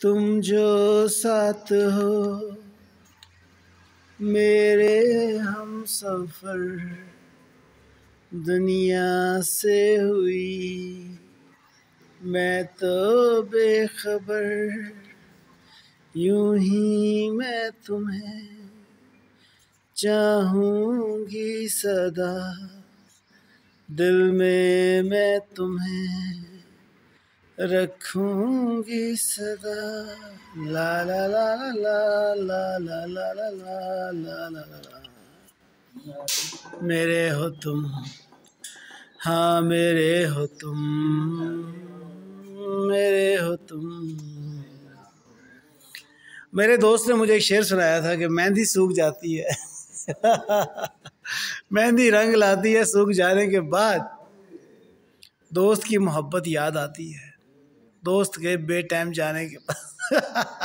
तुम जो साथ हो मेरे हम सफ़र दुनिया से हुई मैं तो बेखबर, यूं ही मैं तुम्हें चाहूँगी सदा, दिल में मैं तुम्हें रखूँगी सदा। ला ला ला ला ला ला ला ला ला ला ला ला। मेरे हो तुम, हाँ मेरे हो तुम, मेरे हो तुम। मेरे दोस्त ने मुझे एक शेर सुनाया था कि मेहंदी सूख जाती है मेहंदी रंग लाती है, सूख जाने के बाद दोस्त की मोहब्बत याद आती है, दोस्त के बेटाइम जाने के बाद